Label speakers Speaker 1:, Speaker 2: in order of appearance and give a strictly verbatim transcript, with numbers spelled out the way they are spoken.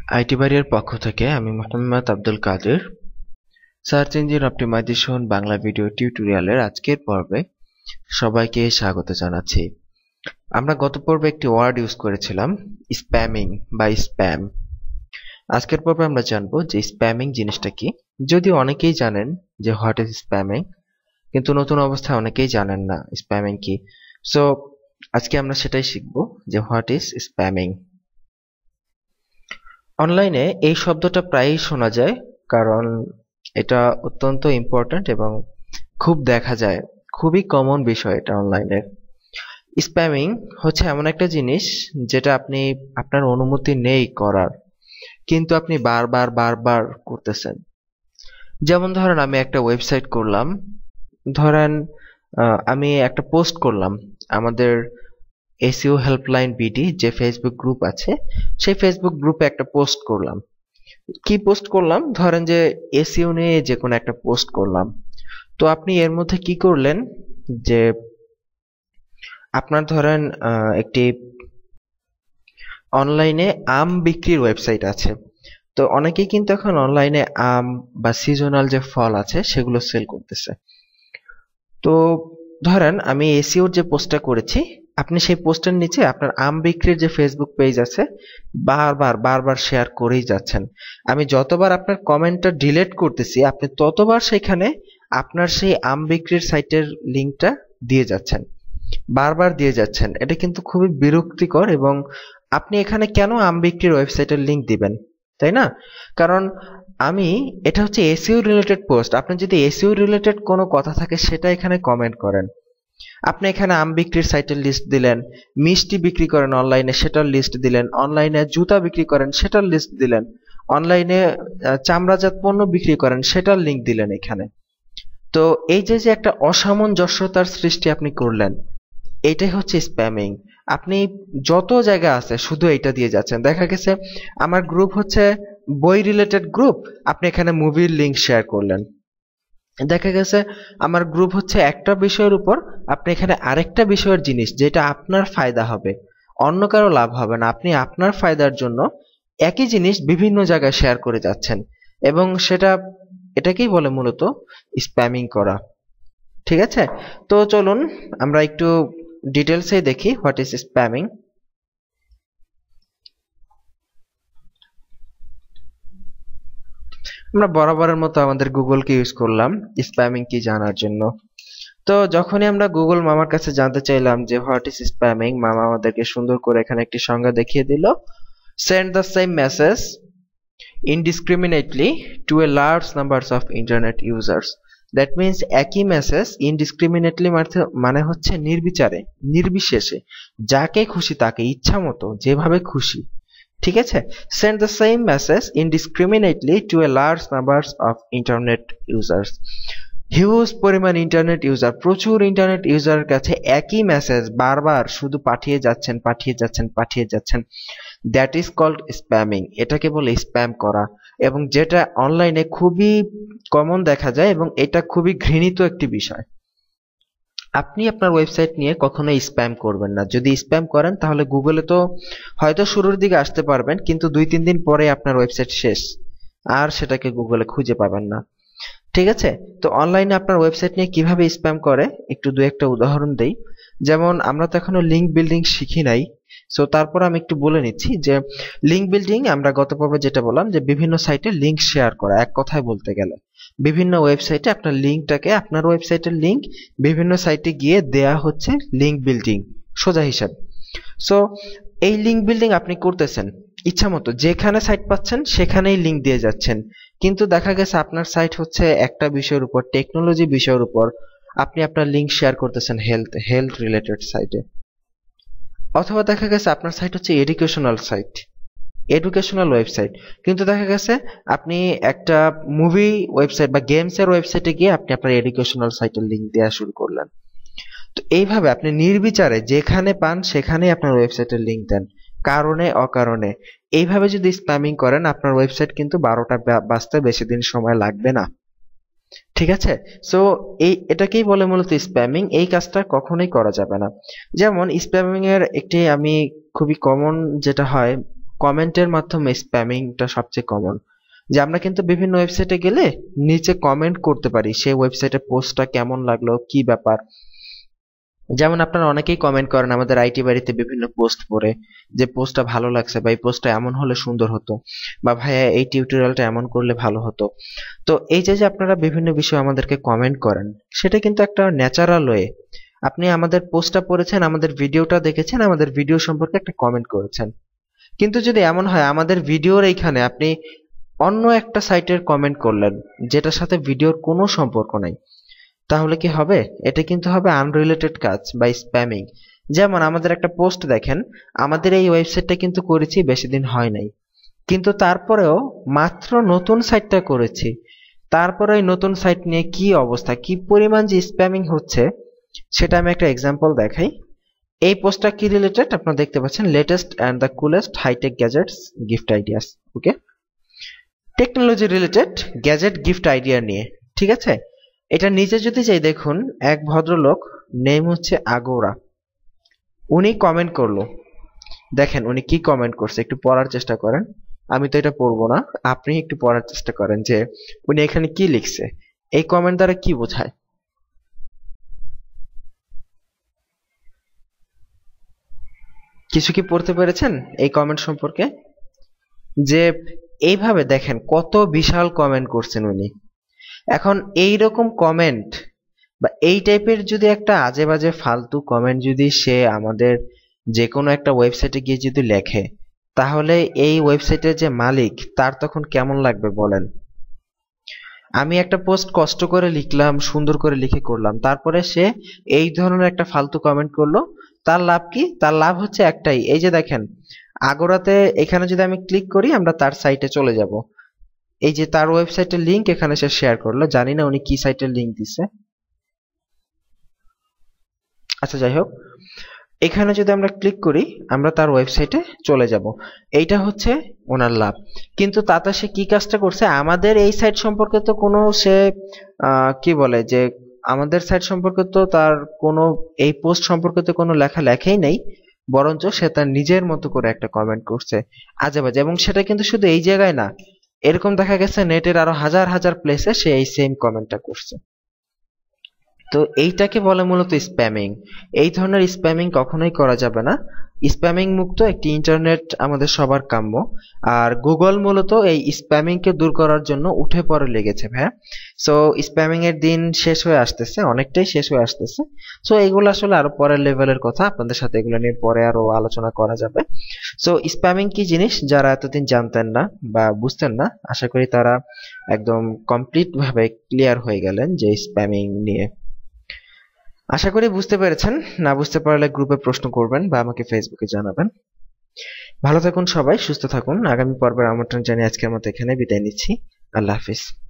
Speaker 1: IT বাড়ির পক্ষ থেকে আমি Mohammad Abdul Kader search engine optimisation Bangla video টিউটোরিয়ালের আজকের পর্বে সবাইকে স্বাগত জানাচ্ছি। আমরা গত পর্বে একটি ওয়ার্ড ইউজ করেছিলাম স্প্যামিং বা স্প্যাম। আজকের পর্বে আমরা জানবো যে স্প্যামিং জিনিসটা কি। যদিও অনেকেই জানেন যে হোয়াট ইজ স্প্যামিং, কিন্তু নতুন অবস্থায় অনেকেই জানেন না স্প্যামিং কি। সো আজকে আমরা সেটাই শিখবো যে হোয়াট ইজ স্প্যামিং। অনলাইনে এই শব্দটা প্রায়ই শোনা যায়, কারণ এটা অত্যন্ত ইম্পর্ট্যান্ট এবং খুব দেখা যায়, খুবই কমন বিষয় এটা অনলাইনের। স্প্যামিং হচ্ছে এমন একটা জিনিস যেটা আপনি আপনার অনুমতি নেই করার, কিন্তু আপনি বারবার বারবার করতেছেন। যেমন ধরেন আমি একটা ওয়েবসাইট করলাম, ধরেন আমি একটা পোস্ট করলাম আমাদের এসইও হেল্পলাইন বিডি যে ফেসবুক গ্রুপ আছে, সেই ফেসবুক গ্রুপে একটা পোস্ট করলাম। কি পোস্ট করলাম? ধরেন যে এসইও নিয়ে যে কোনো একটা পোস্ট করলাম। তো আপনি এর মধ্যে কি করলেন যে আপনার ধরেন একটি অনলাইনে আম বিক্রির ওয়েবসাইট আছে। তো অনেকেই কিন্তু এখন অনলাইনে আম বা সিজনাল যে ফল আছে সেগুলো সেল করতেছে। তো ধরেন আমি এসইওর যে পোস্টটা করেছি, আপনি সেই পোস্টের নিচে আপনার আম বিক্রির যে ফেসবুক পেজ আছে বারবার বারবার শেয়ার করেই যাচ্ছেন। আমি যতবার আপনার কমেন্টটা ডিলিট করতেছি, আপনি ততবার সেখানে আপনার সেই আম বিক্রির সাইটের লিঙ্কটা দিয়ে যাচ্ছেন, বারবার দিয়ে যাচ্ছেন। এটা কিন্তু খুবই বিরক্তিকর। এবং আপনি এখানে কেন আম বিক্রির ওয়েবসাইটের লিঙ্ক দিবেন, তাই না? কারণ আমি এটা হচ্ছে এসইও রিলেটেড পোস্ট। আপনি যদি এসইও রিলেটেড কোনো কথা থাকে সেটা এখানে কমেন্ট করেন। আপনি এখানে আম বিক্রির সাইটের লিস্ট দিলেন, মিষ্টি বিক্রি করেন অনলাইনে সেটার লিস্ট দিলেন, অনলাইনে জুতা বিক্রি করেন সেটার লিস্ট দিলেন, অনলাইনে চামড়াজাত পণ্য বিক্রি করেন সেটার লিঙ্ক দিলেন এখানে। তো এই যে যে একটা অসামঞ্জস্যতার সৃষ্টি আপনি করলেন, এটাই হচ্ছে স্প্যামিং। আপনি যত জায়গা আছে শুধু এটা দিয়ে যাচ্ছেন। দেখা গেছে আমার গ্রুপ হচ্ছে বই রিলেটেড গ্রুপ, আপনি এখানে মুভির লিঙ্ক শেয়ার করলেন। দেখা গেছে আমার গ্রুপ হচ্ছে একটা বিষয়ের উপর, আপনি এখানে আরেকটা বিষয়ের জিনিস যেটা আপনার ফায়দা হবে, অন্য কারো লাভ হবে না, আপনি আপনার ফায়দার জন্য একই জিনিস বিভিন্ন জায়গায় শেয়ার করে যাচ্ছেন। এবং সেটা এটাকেই বলে মূলত স্প্যামিং করা। ঠিক আছে, তো চলুন আমরা একটু ডিটেলসে দেখি হোয়াট ইজ স্প্যামিং। আমরা বরাবরের মতো আমাদের গুগলকে ইউজ করলাম স্প্যামিং কি জানার জন্য। তো যখনই আমরা গুগল মামার কাছে জানতে চাইলাম যে হোয়াট ইজ স্প্যামিং, মামা আমাদেরকে সুন্দর করে এখানে একটি সংজ্ঞা দেখিয়ে দিল। Send the same message indiscriminately to a large numbers of internet users. That means একই মেসেজ ইনডিসক্রিমিনেটলি মানে হচ্ছে নির্বিচারে, নির্বিশেষে, যাকে খুশি তাকে ইচ্ছা মতো যেভাবে খুশি। ঠিক আছে, send the same message indiscriminately to a large numbers of internet users. Huge পরিমাণ ইন্টারনেট ইউজার, প্রচুর ইন্টারনেট ইউজারের কাছে একই মেসেজ বারবার শুধু পাঠিয়ে যাচ্ছেন পাঠিয়ে যাচ্ছেন পাঠিয়ে যাচ্ছেন। That is called spamming. এটাকে বলে স্প্যাম করা, এবং যেটা অনলাইনে খুবই কমন দেখা যায় এবং এটা খুবই ঘৃণিত একটি বিষয়। আপনি আপনার ওয়েবসাইট নিয়ে কখনোই স্প্যাম করবেন না। যদি স্প্যাম করেন তাহলে গুগলে তো হয়তো শুরুর দিকে আসতে পারবেন, কিন্তু দুই তিন দিন পরে আপনার ওয়েবসাইট শেষ, আর সেটাকে গুগলে খুঁজে পাবেন না। ঠিক আছে, তো অনলাইনে আপনার ওয়েবসাইট নিয়ে কিভাবে স্প্যাম করে একটু দু একটা উদাহরণ দেই। যেমন আমরা তো এখনো লিঙ্ক বিল্ডিং শিখি নাই, সো তারপর আমি একটু বলে নিচ্ছি যে লিঙ্ক বিল্ডিং আমরা গত পর্বে যেটা বললাম যে বিভিন্ন সাইটে লিঙ্ক শেয়ার করা, এক কথায় বলতে গেলে বিভিন্ন ওয়েবসাইটে আপনার লিঙ্কটাকে, আপনার ওয়েবসাইটের লিঙ্ক বিভিন্ন সাইটে গিয়ে দেয়া হচ্ছে লিঙ্ক বিল্ডিং, সোজা হিসাব। সো এই লিঙ্ক বিল্ডিং আপনি করতেছেন ইচ্ছা মতো, যেখানে সাইট পাচ্ছেন সেখানেই লিঙ্ক দিয়ে যাচ্ছেন। কিন্তু দেখা গেছে আপনার সাইট হচ্ছে একটা বিষয়ের উপর, টেকনোলজি বিষয়ের উপর, আপনি আপনার লিঙ্ক শেয়ার করতেছেন হেলথ হেলথ রিলেটেড সাইটে। অথবা দেখা গেছে আপনার সাইট হচ্ছে এডুকেশনাল সাইট, এডুকেশনাল ওয়েবসাইট, কিন্তু দেখা গেছে আপনি একটা মুভি ওয়েবসাইট বা গেমসের ওয়েবসাইটে গিয়ে আপনি আপনার এডুকেশনাল সাইটের লিঙ্ক দেওয়া শুরু করলেন। তো এইভাবে আপনি নির্বিচারে যেখানে পান সেখানেই আপনার ওয়েবসাইটের লিঙ্ক দেন, কারণে অকারণে। এইভাবে যদি স্প্যামিং করেন আপনার ওয়েবসাইট কিন্তু বারোটা বাজতে বেশি দিন সময় লাগবে না। ঠিক আছে, সো এই এটাকেই বলে মূলত স্প্যামিং। এই কাজটা কখনোই করা যাবে না। যেমন স্প্যামিং এর একটি আমি খুবই কমন যেটা হয় কমেন্টের মাধ্যমে স্প্যামিংটা সবচেয়ে কমন। যে আমরা কিন্তু বিভিন্ন ওয়েবসাইটে গেলে নিচে কমেন্ট করতে পারি সেই ওয়েবসাইটের পোস্টটা কেমন লাগলো, কি ব্যাপার। যেমন আপনারা অনেকেই কমেন্ট করেন আমাদের আইটি বাড়িতে বিভিন্ন পোস্ট পড়ে যে পোস্টটা ভালো লাগছে বা এই পোস্টটা এমন হলে সুন্দর হতো, বা ভাইয়া এই টিউটোরিয়ালটা এমন করলে ভালো হতো। তো এই যে যে আপনারা বিভিন্ন বিষয়ে আমাদেরকে কমেন্ট করেন, সেটা কিন্তু একটা ন্যাচারাল ওয়ে। আপনি আমাদের পোস্টটা পড়েছেন, আমাদের ভিডিওটা দেখেছেন, আমাদের ভিডিও সম্পর্কে একটা কমেন্ট করেছেন। কিন্তু যদি এমন হয় আমাদের ভিডিওর এইখানে আপনি অন্য একটা সাইটের কমেন্ট করলেন যেটার সাথে ভিডিওর কোনো সম্পর্ক নাই, তাহলে কি হবে? এটা কিন্তু হবে আনরিলেটেড কাজ বা স্প্যামিং। যেমন আমাদের একটা পোস্ট দেখেন, আমাদের এই ওয়েবসাইটটা কিন্তু করেছি বেশি দিন হয় নাই, কিন্তু তারপরেও মাত্র নতুন সাইটটা করেছি, তারপরে এই নতুন সাইট নিয়ে কি অবস্থা, কি পরিমাণ যে স্প্যামিং হচ্ছে সেটা আমি একটা এক্সাম্পল দেখাই। এই পোস্টটা কি রিলেটেড আপনারা দেখতে পাচ্ছেন, latest and the coolest hi tech gadgets gift ideas. Okay, technology related gadget gift idea নিয়ে, ঠিক আছে। এটা নিচে যদি যাই দেখুন, এক ভদ্রলোক, নেম হচ্ছে আগোরা, উনি কমেন্ট করলো। দেখেন উনি কি কমেন্ট করছে, একটু পড়ার চেষ্টা করেন। আমি তো এটা পড়বো না, আপনি একটু পড়ার চেষ্টা করেন যে উনি এখানে কি লিখছে, এই কমেন্ট দ্বারা কি বোঝায়। কিছু কি পড়তে পেরেছেন এই কমেন্ট সম্পর্কে? যে এইভাবে দেখেন কত বিশাল কমেন্ট করছেন উনি। এখন এই রকম কমেন্ট বা এই টাইপের যদি একটা আজে বাজে ফালতু কমেন্ট যদি সে আমাদের যে কোনো একটা ওয়েবসাইটে গিয়ে যদি লেখে, তাহলে এই ওয়েবসাইটের যে মালিক তার তখন কেমন লাগবে বলেন। আমি একটা পোস্ট কষ্ট করে লিখলাম, সুন্দর করে লিখে করলাম, তারপরে সে এই ধরনের একটা ফালতু কমেন্ট করলো। তার লাভ কি? তার লাভ হচ্ছে একটাই, এই যে দেখেন আগোরাতে এখানে যদি আমি ক্লিক করি আমরা তার সাইটে চলে যাব। এই যে তার ওয়েবসাইটের লিংক এখানে সে শেয়ার করলো, জানি না উনি কি সাইটের লিংক দিছে। আচ্ছা যাই হোক, এখানে যদি আমরা ক্লিক করি আমরা তার ওয়েবসাইটে চলে যাব। এইটা হচ্ছে ওনার লাভ। কিন্তু তাতে সে কি কাজটা করছে, আমাদের এই সাইট সম্পর্কে তো কোনো সে কি বলে যে আমাদের সাইট সম্পর্কে তো তার কোনো এই পোস্ট সম্পর্কে তো কোনো লেখা লেখাই নেই, বরঞ্চ সে তার নিজের মতো করে একটা কমেন্ট করছে আজে বাজে। এবং সেটা কিন্তু শুধু এই জায়গায় না, এরকম দেখা গেছে নেটের আরো হাজার হাজার প্লেসে সে এই সেম কমেন্টটা করছে। তো এইটাকে বলে মূলত স্প্যামিং। এই ধরনের স্প্যামিং কখনোই করা যাবে না। স্প্যামিং মুক্ত একটি ইন্টারনেট আমাদের সবার কাম্য। আর গুগল মূলত এই স্প্যামিং কে দূর করার জন্য উঠে পড়ে লেগেছে ভাই। সো স্প্যামিং এর দিন শেষ হয়ে আসতেছে, অনেকটাই শেষ হয়ে আসতেছে। সো এগুলো আসলে আরো পরের লেভেলের কথা, আপনাদের সাথে এগুলো নিয়ে পরে আরো আলোচনা করা যাবে। সো স্প্যামিং কি জিনিস যারা এতদিন জানতেন না বা বুঝতেন না, আশা করি তারা একদম কমপ্লিট ভাবে ক্লিয়ার হয়ে গেলেন যে স্প্যামিং নিয়ে। আশা করি বুঝতে পেরেছেন। না বুঝতে পারলে গ্রুপে প্রশ্ন করবেন বা আমাকে ফেসবুকে জানাবেন। ভালো থাকুন সবাই, সুস্থ থাকুন। আগামী পর্বের আমন্ত্রণ জানিয়ে আজকের মতো এখানে বিদায় নিচ্ছি। আল্লাহ হাফিজ।